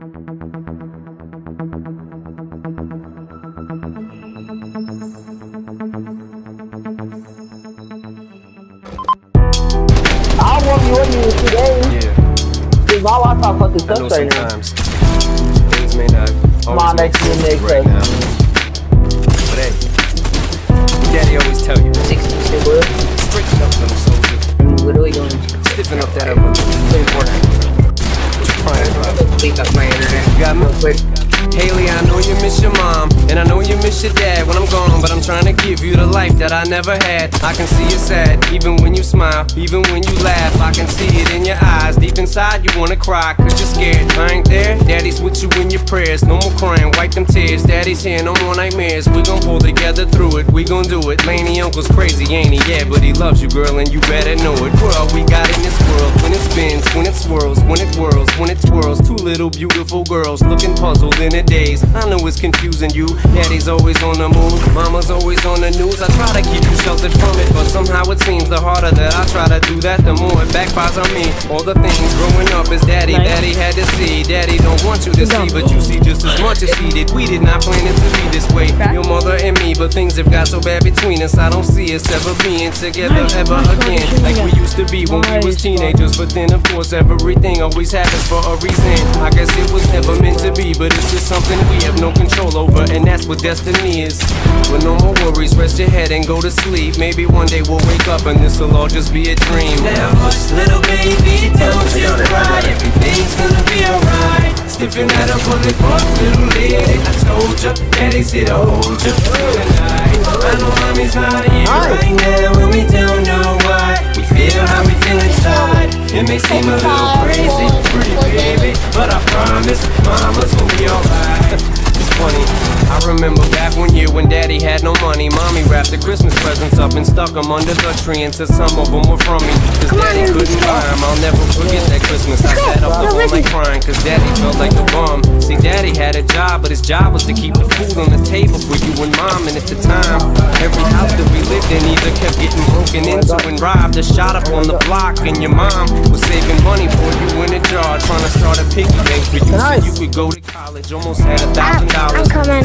I want you in here today. Yeah. Cause my Wi-Fi fucking sucks right now. Sometimes things may not always make sense right now. But hey, Daddy always tell you, straighten up, little soldier. What are we doing? Stiffen up that upper lip. What you crying about? Please up my internet. You got me? Real quick. Haley, I know you miss your mom, and I know you miss your dad when I'm gone, but I'm trying to give you the life that I never had. I can see you sad, even when you smile, even when you laugh. I can see it in your eyes, deep inside you wanna cry, cause you're scared. I ain't there, Daddy's with you in your prayers. No more crying, wipe them tears. Daddy's here, no more nightmares. We gon' pull together through it, we gon' do it. Laney uncle's crazy, ain't he? Yeah, but he loves you, girl, and you better know it. We're all we got in this world, when it spins, when it swirls, when it whirls, when it twirls. Two little beautiful girls looking puzzled in a daze. I know it's confusing you. Daddy's always on the move, mama's always on the news. I try to keep you sheltered from it, but somehow it seems the harder that I try to do that, the more it backfires on me. All the things growing up is Daddy had to see. Daddy don't want you to see, but you see just as much as he did. We did not plan it to be this way, your mother and me, but things have got so bad between us. I don't see us ever being together ever again, like we used to be when we was teenagers. But then of course everything always happens for a reason. I guess it was never meant to be, but it's just something we have no control over, and that's what destiny is. But no more worries, rest your head and go to sleep. Maybe one day we'll wake up and this'll all just be a dream. Now hush, little baby, don't you cry. Everything's gonna be alright. Stiffen that up on the book, little lady. I told ya, Daddy's here to hold ya through the night. I know mommy's not here right now, and we don't know why. We feel how we feel inside. It may seem a little crazy, pretty baby, but I promise mama's gonna be alright. It's funny, I remember back one year when Daddy had no money. Mommy wrapped the Christmas presents up and stuck them under the tree and said some of them were from me, cause Daddy couldn't buy them. I'll never forget that Christmas. I sat up the whole night crying cause Daddy felt like a bum. See, Daddy had a job, but his job was to keep the food on the table for you and Mom. And at the time, every house that we lived in either kept getting broken into and robbed or shot up on the block. And your mom was saving money for you in a jar, trying to start a piggy bank for you so you could go to college. Almost had $1,000. I'm coming.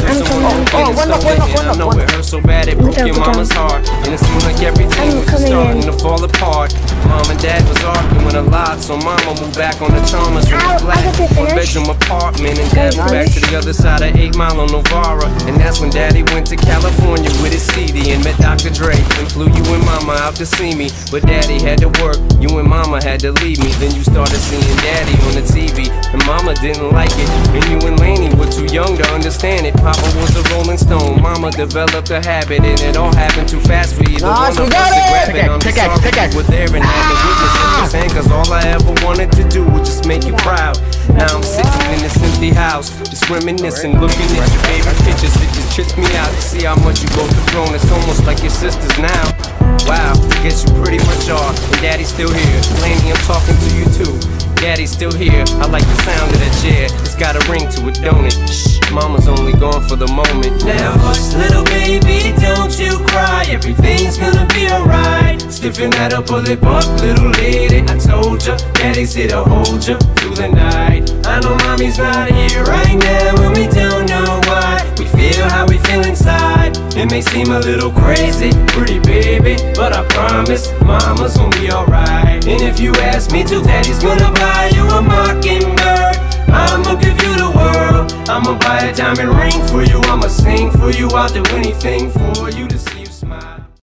I know it hurt so bad it broke your mama's heart, and it seemed like everything was just starting to fall apart. Mom and Dad was arguing a lot, so Mama moved back on the Chalmers from the flat, one-bedroom apartment, and Dad moved back to the other side of 8 Mile on Novara. And that's when Daddy went to California with his CD and met Dr. Dre and flew you and Mama out to see me. But Daddy had to work, you and Mama had to leave me. Then you started seeing Daddy on the TV, and Mama didn't like it, and you and Laney were too young to understand it. Papa was a Rolling Stone, Mama developed a habit, and it all happened too fast for either one of us to grab it. I'm sorry you were there and had to witness it firsthand, cause all I ever wanted to do was just make you proud. Now I'm sitting in this empty house, just reminiscing, looking at your favorite pictures. It just trips me out to see how much you both have grown. It's almost like your sisters now. Wow, I guess you pretty much are, and Daddy's still here. Laney, I'm talking to you too. Daddy's still here, I like the sound of that chair. It's got a ring to it, don't it? Shh, Mama's only gone for the moment. Now hush, little baby, don't you cry. Everything's gonna be alright. Stiffen that upper lip up, little lady. I told ya, Daddy's here to hold ya through the night. I know Mommy's not here right now, and we don't know why. We feel how we feel inside. It may seem a little crazy, pretty baby, but I promise Mama's gonna be alright. And if you ask me to, Daddy's gonna buy you a mockingbird. I'ma give you the world. I'ma buy a diamond ring for you. I'ma sing for you. I'll do anything for you.